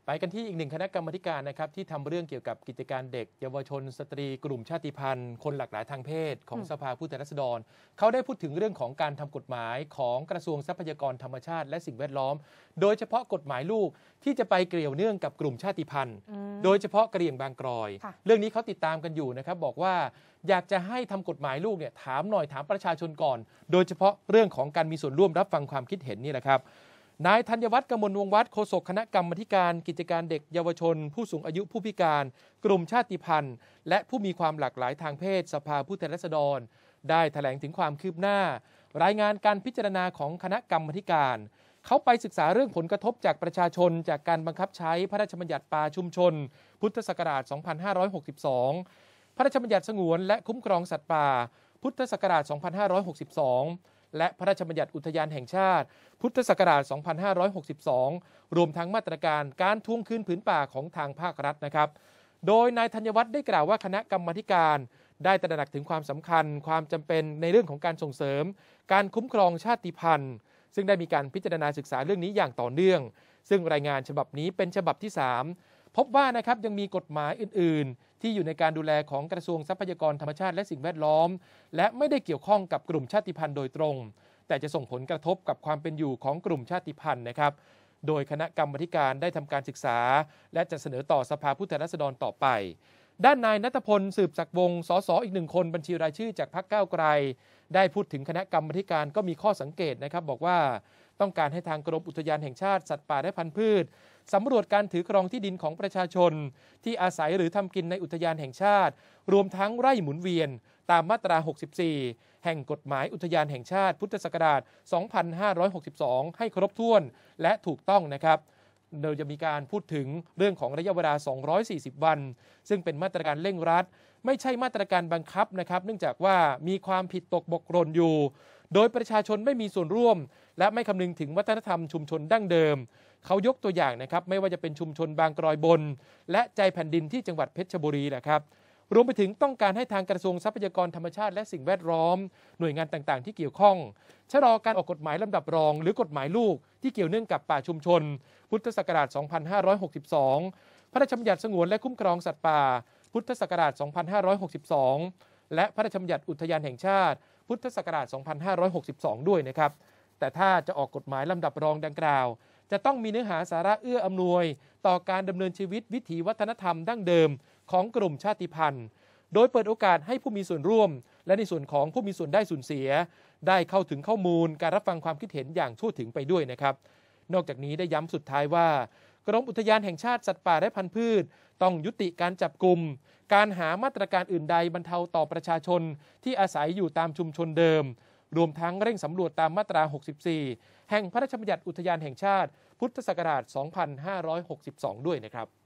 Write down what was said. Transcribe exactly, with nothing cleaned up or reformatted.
ไปกันที่อีกหนึ่งคณะกรรมาการนะครับที่ทำเรื่องเกี่ยวกับกิจการเด็กเยาวชนสตรีกลุ่มชาติพันธุ์คนหลากหลายทางเพศของสภาผู้แทนราษฎรเขาได้พูดถึงเรื่องของการทำกฎหมายของกระทรวงทรัพยากรธรรมชาติและสิ่งแวดล้อมโดยเฉพาะกฎหมายลูกที่จะไปเกี่ยวเนื่องกับกลุ่มชาติพันธุ์โดยเฉพาะกะเหรี่ยงบางกรอยเรื่องนี้เขาติดตามกันอยู่นะครับบอกว่าอยากจะให้ทำกฎหมายลูกเนี่ยถามหน่อยถามประชาชนก่อนโดยเฉพาะเรื่องของการมีส่วนร่วมรับฟังความคิดเห็นนี่แหละครับนายธัญวัฒน์ กมลวงศ์วัฒน์โฆษกคณะกรรมาการกิจการเด็กเยาวชนผู้สูงอายุผู้พิการกลุ่มชาติพันธุ์และผู้มีความหลากหลายทางเพศสภาผู้แทนราษฎรได้แถลงถึงความคืบหน้ารายงานการพิจารณาของคณะกรรมาการเขาไปศึกษาเรื่องผลกระทบจากประชาชนจากการบังคับใช้พระราชบัญญัติป่าชุมชนพุทธศักราช สองพันห้าร้อยหกสิบสอง พระราชบัญญัติสงวนและคุ้มครองสัตว์ป่าพุทธศักราช สองพันห้าร้อยหกสิบสองและพระราชบัญญัติอุทยานแห่งชาติพุทธศักราช สองพันห้าร้อยหกสิบสอง รวมทั้งมาตรการการทวงคืนผืนป่าของทางภาครัฐนะครับโดยนายธัญวัฒน์ได้กล่าวว่าคณะกรรมาการได้ตระหนักถึงความสำคัญความจำเป็นในเรื่องของการส่งเสริมการคุ้มครองชาติพันธุ์ซึ่งได้มีการพิจารณาศึกษาเรื่องนี้อย่างต่อเนื่องซึ่งรายงานฉบับนี้เป็นฉบับที่สามพบว่านะครับยังมีกฎหมายอื่นๆที่อยู่ในการดูแลของกระทรวงทรัพยากรธรรมชาติและสิ่งแวดล้อมและไม่ได้เกี่ยวข้องกับกลุ่มชาติพันธุ์โดยตรงแต่จะส่งผลกระทบกับความเป็นอยู่ของกลุ่มชาติพันธุ์นะครับโดยคณะกรรมาการได้ทำการศึกษาและจะเสนอต่อสภาผู้แทนราษฎรต่อไปด้านนายณัฐพลสืบศักดิ์วงศ์สสอีกหนึ่งคนบัญชีรายชื่อจากพรรคก้าวไกลได้พูดถึงคณะกรรมาการก็มีข้อสังเกตนะครับบอกว่าต้องการให้ทางกรมอุทยานแห่งชาติสัตว์ป่าและพันธุ์พืชสำรวจการถือครองที่ดินของประชาชนที่อาศัยหรือทำกินในอุทยานแห่งชาติรวมทั้งไร่หมุนเวียนตามมาตราหกสิบสี่แห่งกฎหมายอุทยานแห่งชาติพุทธศักราช สองพันห้าร้อยหกสิบสอง ให้ครบถ้วนและถูกต้องนะครับโดยจะมีการพูดถึงเรื่องของระยะเวลาสองร้อยสี่สิบวันซึ่งเป็นมาตรการเร่งรัดไม่ใช่มาตรการบังคับนะครับเนื่องจากว่ามีความผิดตกบกหล่นอยู่โดยประชาชนไม่มีส่วนร่วมและไม่คำนึงถึงวัฒนธรรมชุมชนดั้งเดิมเขายกตัวอย่างนะครับไม่ว่าจะเป็นชุมชนบางกรอยบนและใจแผ่นดินที่จังหวัดเพชรบุรีนะครับรวมไปถึงต้องการให้ทางกระทรวงทรัพยากรธรรมชาติและสิ่งแวดล้อมหน่วยงานต่างๆที่เกี่ยวข้องชะลอการออกกฎหมายลำดับรองหรือกฎหมายลูกที่เกี่ยวเนื่องกับป่าชุมชนพุทธศักราช สองพันห้าร้อยหกสิบสอง พระราชบัญญัติสงวนและคุ้มครองสัตว์ป่าพุทธศักราช สองพันห้าร้อยหกสิบสอง และพระราชบัญญัติอุทยานแห่งชาติพุทธศักราช สองพันห้าร้อยหกสิบสอง ด้วยนะครับแต่ถ้าจะออกกฎหมายลำดับรองดังกล่าวจะต้องมีเนื้อหาสาระเอื้ออำนวยต่อการดำเนินชีวิตวิถีวัฒนธรรมดั้งเดิมของกลุ่มชาติพันธุ์โดยเปิดโอกาสให้ผู้มีส่วนร่วมและในส่วนของผู้มีส่วนได้ส่วนเสียได้เข้าถึงข้อมูลการรับฟังความคิดเห็นอย่างทั่วถึงไปด้วยนะครับนอกจากนี้ได้ย้ำสุดท้ายว่ากรมอุทยานแห่งชาติสัตว์ป่าและพันธุ์พืชต้องยุติการจับกุมการหามาตรการอื่นใดบรรเทาต่อประชาชนที่อาศัยอยู่ตามชุมชนเดิมรวมทั้งเร่งสำรวจตามมาตราหกสิบสี่แห่งพระราชบัญญัติอุทยานแห่งชาติพุทธศักราช สองพันห้าร้อยหกสิบสอง ด้วยนะครับ